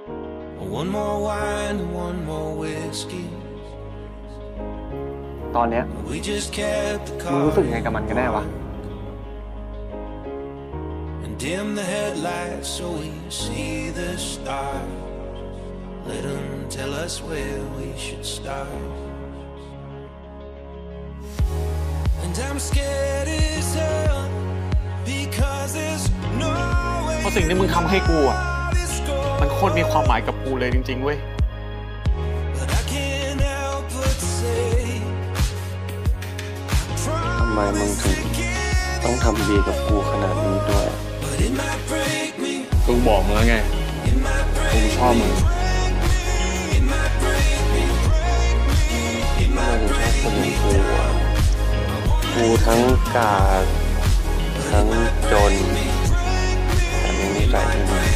One more wine and one more whiskey. ตอนเนี้ย We just kept the มึง car. รู้สึกยังไงกับมันกันแน่วะ And dim the headlights so we see the stars. Let them tell us where we should start. And I'm scared as hell because there's no way. เพราะสิ่งที่มึงทำให้กูอ่ะมันโคตรมีความหมายกับกูเลยจริงๆเว้ย But I can't help but say. ทำไมมึงถึงต้องทำดีกับกูขนาดนี้ด้วย But it might break me. กูบอกมึงแล้วไง It might กู break ชอบมึง It might break me. It ทำไม might ถึงชอบ break คนอย่าง me. กูอ่ะกูทั้งกาดทั้งจนแต่มีนิสัยที่ดี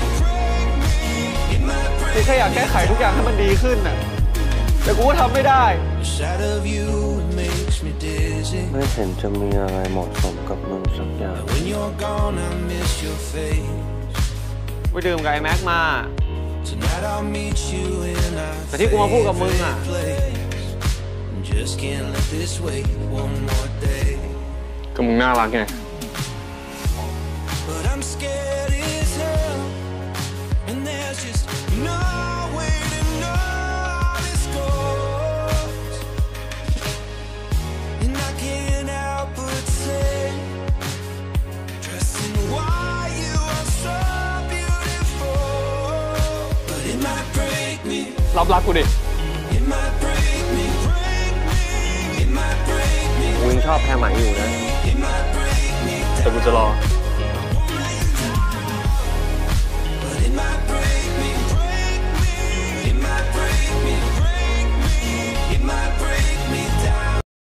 กูแค่อยากแก้ไขทุกอย่างให้มันดีขึ้นน่ะแต่กูก็ทำไม่ได้ The sight of you it makes me dizzy. ไม่เห็นจะมีอะไรเหมาะสมกับมึงสักอย่าง When you're gone, I miss your face. ไปดื่มกับไอ้แม็กมา Tonight I'll meet you in our แต่ที่กูมาพูดกับมึงอ่ะ favorite place. Just can't let this wait one more day. ก็มึงน่ารักไง But I'm scared as hell, and there's just no way to know how this goes. And I can't help but say, dressing why you are so beautiful. But it might break me, รับรักกูดิ it might break me, it might break me, กูยังชอบแพรไหมอยู่นะ it might break me. แต่กูจะรอ